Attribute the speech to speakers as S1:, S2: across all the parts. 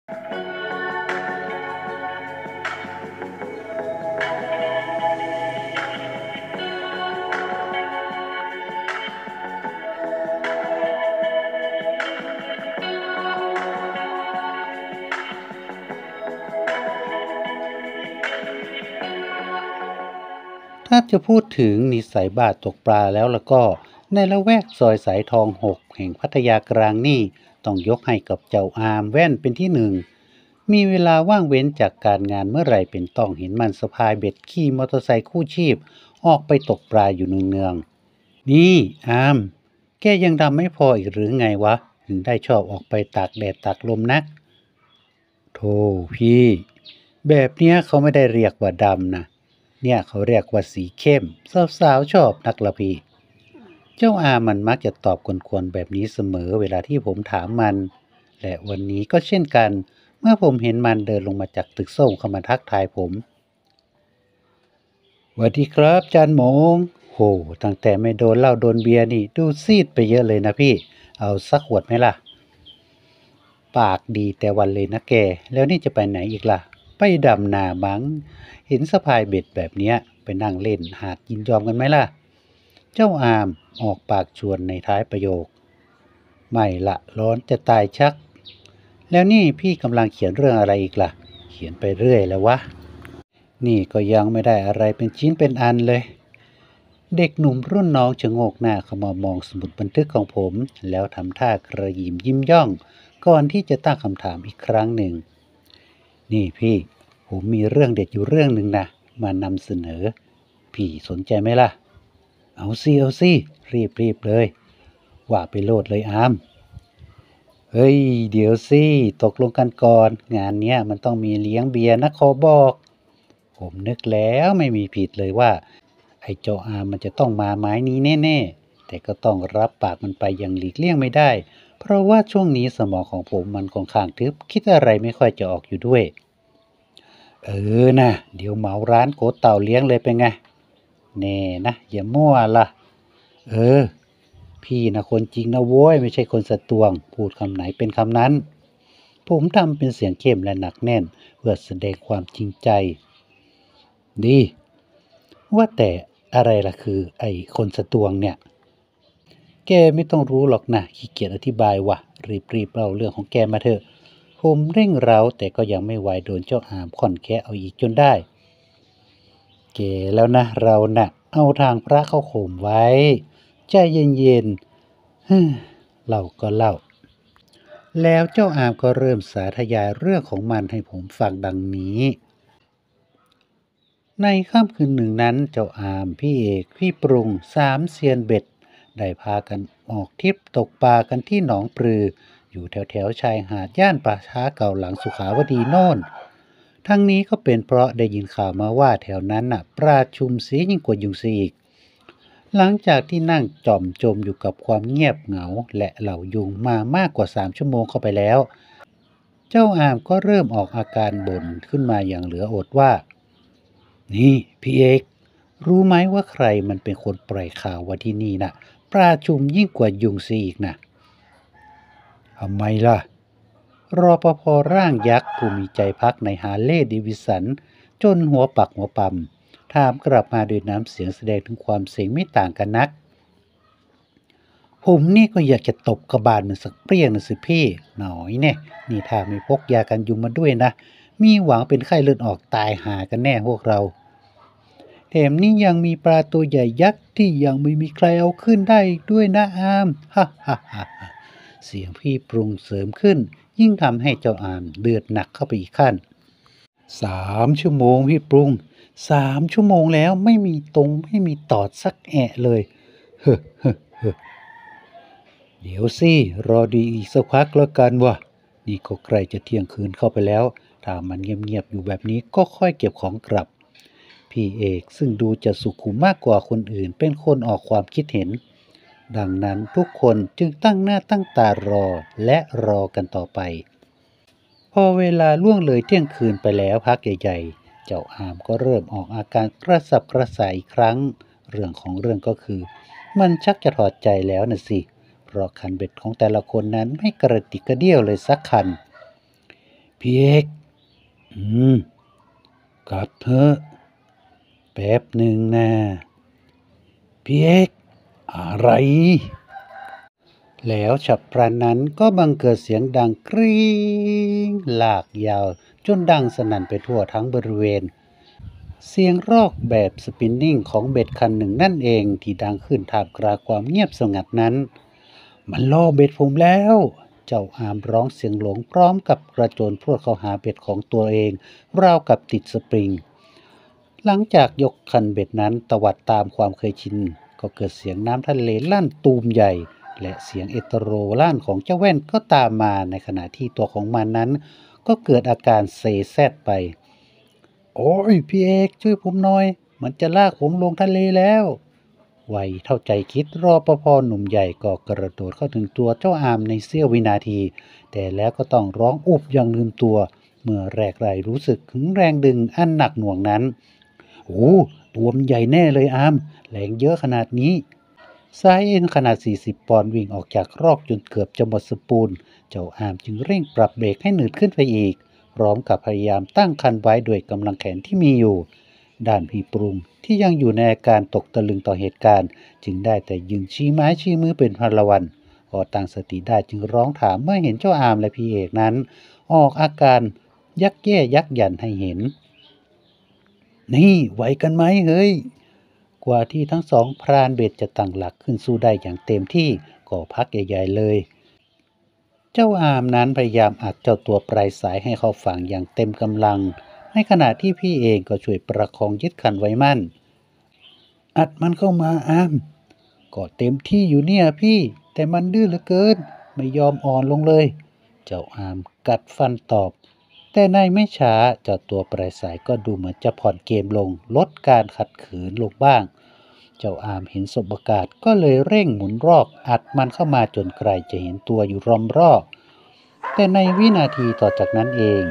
S1: ถ้าจะพูดถึงนิสัยบาทตกปลาแล้วก็ในละแวกซอยสายทอง6แห่งพัทยากลางนี่ต้องยกให้กับเจ้าอาร์มแว่นเป็นที่หนึ่งมีเวลาว่างเว้นจากการงานเมื่อไหร่เป็นต้องเห็นมันสะพายเบ็ดขี่มอเตอร์ไซค์คู่ชีพออกไปตกปลาอยู่เนืองๆนี่อาร์มแกยังดำไม่พออีกหรือไงวะถึงได้ชอบออกไปตากแดดตากลมนักโธ่พี่แบบเนี้ยเขาไม่ได้เรียกว่าดำนะเนี่ยเขาเรียกว่าสีเข้มสาวๆชอบนักละพี่ เจ้าอามันมักจะตอบกวนๆแบบนี้เสมอเวลาที่ผมถามมัน และวันนี้ก็เช่นกัน เมื่อผมเห็นมันเดินลงมาจากตึกส้มเข้ามาทักทายผมสวัสดีครับจานหมงโหตั้งแต่ไม่โดนเหล้าโดนเบียร์นี่ดูซีดไปเยอะเลยนะพี่ เอาสักขวดไหมล่ะ ปากดีแต่วันเลยนะแก แล้วนี่จะไปไหนอีกล่ะ ไปดำนามั้งเห็นสะพายเบ็ดแบบเนี้ยไปนั่งเล่นหาดยินยอมกันไหมล่ะ เจ้าอามออกปากชวนในท้ายประโยคไม่ละร้อนจะตายชักแล้วนี่พี่กำลังเขียนเรื่องอะไรอีกล่ะเขียนไปเรื่อยแล้ววะนี่ก็ยังไม่ได้อะไรเป็นชิ้นเป็นอันเลยเด็กหนุ่มรุ่นน้องชะโงกหน้าเข้ามามองสมุดบันทึกของผมแล้วทำท่ากระยิมยิ้มย่องก่อนที่จะตั้งคำถามอีกครั้งหนึ่งนี่พี่ผมมีเรื่องเด็ดอยู่เรื่องหนึ่งนะมานำเสนอพี่สนใจไหมล่ะ เอาสิรีบเลยว่าไปโลดเลยอามเฮ้ยเดี๋ยวสิตกลงกันก่อนงานเนี้ยมันต้องมีเลี้ยงเบียร์นะขอบอกผมนึกแล้วไม่มีผิดเลยว่าไอ้เจ้าอามมันจะต้องมาไม้นี้แน่ๆแต่ก็ต้องรับปากมันไปอย่างหลีกเลี่ยงไม่ได้เพราะว่าช่วงนี้สมองของผมมันค่อนข้างทึบคิดอะไรไม่ค่อยจะออกอยู่ด้วยเออนะเดี๋ยวเหมาร้านโกเต่าเลี้ยงเลยเป็นไงแน่นะอย่ามั่วล่ะ เออพี่นะคนจริงนะโว้ยไม่ใช่คนสะตวงพูดคำไหนเป็นคำนั้นผมทำเป็นเสียงเข้มและหนักแน่นเพื่อแสดงความจริงใจดีว่าแต่อะไรล่ะคือไอ้คนสะตวงเนี่ยแกไม่ต้องรู้หรอกนะขี้เกียจอธิบายว่ะรีบเล่าเรื่องของแกมาเถอะผมเร่งเร้าแต่ก็ยังไม่ไหวโดนเจ้าอามค่อนแค่เอาอีกจนได้แกแล้วนะเราน่ะเอาทางพระเข้าข่มไว้ใจเย็นๆ เล่าก็เล่าแล้วเจ้าอามก็เริ่มสาธยายเรื่องของมันให้ผมฟังดังนี้ในค่ำคืนหนึ่งนั้นเจ้าอามพี่เอกพี่ปรุงสามเซียนเบ็ดได้พากันออกทริปตกปลากันที่หนองปลืออยู่แถวชายหาดย่านป่าช้าเก่าหลังสุขาวดีโน่นทั้งนี้ก็เป็นเพราะได้ยินข่าวมาว่าแถวนั้นน่ะปลาชุมเสียยิ่งกว่ายุงซีอีก หลังจากที่นั่งจ่อมจมอยู่กับความเงียบเหงาและเหล่ายุงมามากกว่า3 ชั่วโมงเข้าไปแล้วเจ้าอามก็เริ่มออกอาการบ่นขึ้นมาอย่างเหลืออดว่านี่พี่เอกรู้ไหมว่าใครมันเป็นคนปล่อยข่าวว่าที่นี่น่ะปลาชุมยิ่งกว่ายุงซีอีกนะทำไมล่ะรอปภร่างยักษ์ผู้มีใจพักในฮาร์เลย์ดิวิสันจนหัวปักหัวปั๊มถามกลับมาด้วยน้ำเสียงแสดงถึงความเสียงไม่ต่างกันนัก ผมนี่ก็อยากจะตบกระบาลมันสักเปรี้ยงนะสิพี่หน่อยเนี่ยนี่ถ้าไม่พกยากันยุงมาด้วยนะมีหวังเป็นไข้เลือดออกตายหากันแน่พวกเราแถมนี่ยังมีปลาตัวใหญ่ยักษ์ที่ยังไม่มีใครเอาขึ้นได้อีกด้วยนะอามฮ่าฮ่าฮ่าเสียงพี่ปรุงเสริมขึ้นยิ่งทำให้เจ้าอามเดือดหนักเข้าไปอีกขั้น3 ชั่วโมงพี่ปรุง3 ชั่วโมงแล้วไม่มีตรงไม่มีตอดสักแอะเลยเฮ้อ เดี๋ยวสิรอดีอีกสักพักแล้วกันวะนี่ก็ใกล้จะเที่ยงคืนเข้าไปแล้วถ้ามันเงียบๆอยู่แบบนี้ก็ค่อยเก็บของกลับพี่เอกซึ่งดูจะสุขุมมากกว่าคนอื่นเป็นคนออกความคิดเห็นดังนั้นทุกคนจึงตั้งหน้าตั้งตารอและรอกันต่อไปพอเวลาล่วงเลยเที่ยงคืนไปแล้วพักใหญ่ๆเจ้าอามก็เริ่มออกอาการกระสับกระส่ายอีกครั้งเรื่องของเรื่องก็คือมันชักจะถอดใจแล้วน่ะสิเพราะคันเบ็ดของแต่ละคนนั้นไม่กระติกกระเดี้ยวเลยสักคันพี่เอกอืมกลับเถอะแป๊บหนึ่งนะพี่เอกอะไรแล้วฉับพลันนั้นก็บังเกิดเสียงดังกรี๊งลากยาวจนดังสนั่นไปทั่วทั้งบริเวณเสียงรอกแบบสปินนิ่งของเบ็ดคันหนึ่งนั่นเองที่ดังขึ้นท่ามกลางความเงียบสงัดนั้นมันล่อเบ็ดผมแล้วเจ้าอามร้องเสียงหลงพร้อมกับกระโจนพรวดเข้าหาเบ็ดของตัวเองราวกับติดสปริง หลังจากยกคันเบ็ดนั้นตวัดตามความเคยชินก็เกิดเสียงน้ำทะเลลั่นตูมใหญ่และเสียงเอตโรลั่นของเจ้าแว่นก็ตามมาในขณะที่ตัวของมันนั้นก็เกิดอาการเซแซดไปโอ้ยพี่เอกช่วยผมหน่อยมันจะลากผมลงทะเลแล้วไวเท่าใจคิดรอปภหนุ่มใหญ่ก็กระโดดเข้าถึงตัวเจ้าอามในเสี้ยววินาทีแต่แล้วก็ต้องร้องอุบอย่างลืมตัวเมื่อแรกไรรู้สึกถึงแรงดึงอันหนักหน่วงนั้น โอ้ตัวมันใหญ่แน่เลยอามแรงเยอะขนาดนี้สายเอ็นขนาด40 ปอนด์วิ่งออกจากรอกจนเกือบจะหมดสปูลเจ้าอามจึงเร่งปรับเบรกให้หนืดขึ้นไปอีกพร้อมกับพยายามตั้งคันไว้ด้วยกำลังแขนที่มีอยู่ด้านพี่ปรุงที่ยังอยู่ในอาการตกตะลึงต่อเหตุการณ์จึงได้แต่ยืนชี้ไม้ชี้มือเป็นพลวันพอตั้งสติได้จึงร้องถามเมื่อเห็นเจ้าอามและพี่เอกนั้นออกอาการยักแย่ยักยันให้เห็น นี่ไหวกันไหมเฮ้ยกว่าที่ทั้งสองพรานเบ็ดจะตั้งหลักขึ้นสู้ได้อย่างเต็มที่ก็พักใหญ่ๆเลยเจ้าอามนั้นพยายามอัดเจ้าตัวปลายสายให้เข้าฝั่งอย่างเต็มกำลังในขณะที่พี่เองก็ช่วยประคองยึดคันไว้มั่นอัดมันเข้ามาอามก็เต็มที่อยู่เนี่ยพี่แต่มันดื้อเหลือเกินไม่ยอมอ่อนลงเลยเจ้าอามกัดฟันตอบ แต่ในไม่ช้าเจ้าตัวปลายสายก็ดูเหมือนจะผ่อนเกมลงลดการขัดขืนลงบ้างเจ้าอามเห็นสบโอกาสก็เลยเร่งหมุนรอกอัดมันเข้ามาจนไกลจะเห็นตัวอยู่รอมรอบแต่ในวินาทีต่อจากนั้นเอง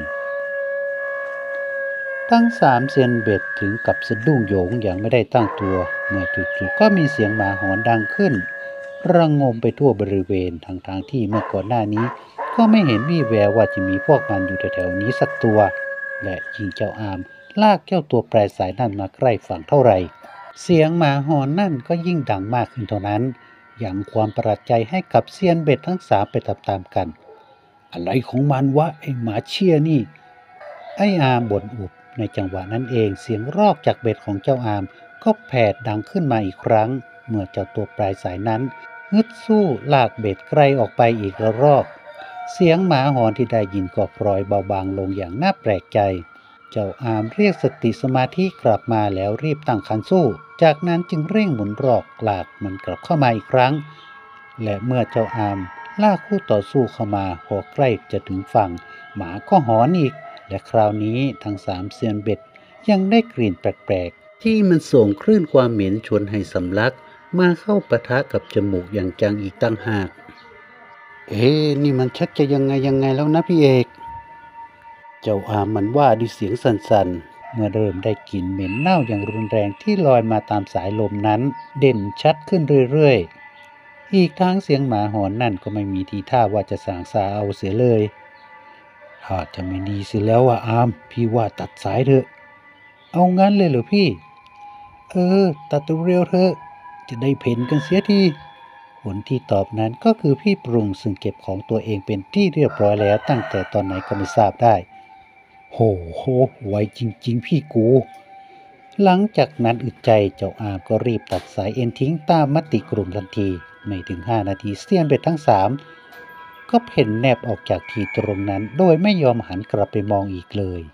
S1: ทั้งสามเซียนเบ็ดถึงกับสะดุ้งโหยงอย่างไม่ได้ตั้งตัวเมื่อจู่ๆก็มีเสียงหมาหอนดังขึ้นระงมไปทั่วบริเวณทางที่เมื่อก่อนหน้านี้ ก็ไม่เห็นวี่แววว่าจะมีพวกมันอยู่แถวๆนี้สักตัว และยิ่งเจ้าอามลากเจ้าตัวปลายสายนั่นมาใกล้ฝั่งเท่าไหร่เสียงหมาหอนนั่นก็ยิ่งดังมากขึ้นเท่านั้นยังความประหลาดใจให้กับเซียนเบ็ดทั้งสามไปตามๆกันอะไรของมันวะไอ้หมาเชี่ยนี่ไอ้อามบ่นอุบในจังหวะนั้นเองเสียงรอกจากเบ็ดของเจ้าอามก็แผดดังขึ้นมาอีกครั้งเมื่อเจ้าตัวปลายสายนั้นฮึดสู้ลากเบ็ดไกลออกไปอีกระรอก เสียงหมาหอนที่ได้ยินก็พลอยเบาบางลงอย่างน่าแปลกใจ เจ้าอามเรียกสติสมาธิกลับมาแล้วรีบตั้งคันสู้ จากนั้นจึงเร่งหมุนรอกลากมันกลับเข้ามาอีกครั้ง และเมื่อเจ้าอามลากคู่ต่อสู้เข้ามาพอใกล้จะถึงฝั่งหมาก็หอนอีก และคราวนี้ทั้งสามเซียนเบ็ดยังได้กลิ่นแปลกๆที่มันส่งคลื่นความเหม็นชวนให้สำลักมาเข้าปะทะกับจมูกอย่างจังอีกตั้งหาก นี่มันชักจะยังไงแล้วนะพี่เอกเจ้าอามมันว่าด้วยเสียงสั่นๆเมื่อเริ่มได้กลิ่นเหม็นเน่าอย่างรุนแรงที่ลอยมาตามสายลมนั้นเด่นชัดขึ้นเรื่อยๆอีกทั้งเสียงหมาหอนนั่นก็ไม่มีทีท่าว่าจะสางซาเอาเสียเลยถ้าจะไม่ดีเสิแล้วอามพี่ว่าตัดสายเถอะเอางั้นเลยเหรอพี่ตัดเร็วเถอะจะได้เพ่นกันเสียที ผลที่ตอบนั้นก็คือพี่ปรุงซึ่งเก็บของตัวเองเป็นที่เรียบร้อยแล้วตั้งแต่ตอนไหนก็ไม่ทราบได้โหไวจริงๆพี่กูหลังจากนั้นอึดใจเจ้าอามก็รีบตัดสายเอ็นทิ้งตามมติกลุ่มทันทีไม่ถึง5 นาทีเสี้ยนเบ็ดทั้ง3ก็เพ่นแนบออกจากที่ตรงนั้นโดยไม่ยอมหันกลับไปมองอีกเลย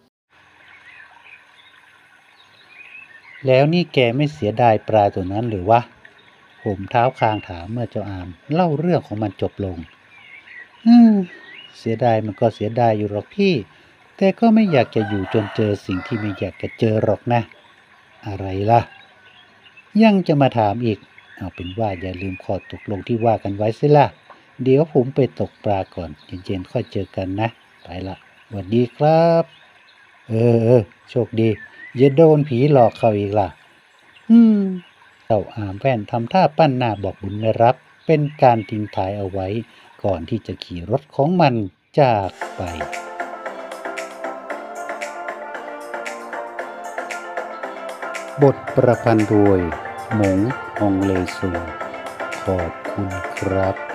S1: แล้วนี่แกไม่เสียดายปลาตัวนั้นหรือวะผมเท้าคางถามเมื่อเจ้าอามเล่าเรื่องของมันจบลงอืมเสียดายมันก็เสียดายอยู่หรอกพี่แต่ก็ไม่อยากจะอยู่จนเจอสิ่งที่ไม่อยากจะเจอหรอกนะอะไรล่ะยังจะมาถามอีกเอาเป็นว่าอย่าลืมข้อตกลงที่ว่ากันไว้สิล่ะเดี๋ยวผมไปตกปลาก่อนเย็นๆค่อยเจอกันนะไปละสวัสดีครับโชคดีอย่าโดนผีหลอกเขาอีกล่ะอืม เจ้าอามแว่นทำท่าปั้นหน้าบอกบุญนะครับเป็นการทิ้งท้ายเอาไว้ก่อนที่จะขี่รถของมันจากไปบทประพันธ์โดยหมงฮองเลซูขอบคุณครับ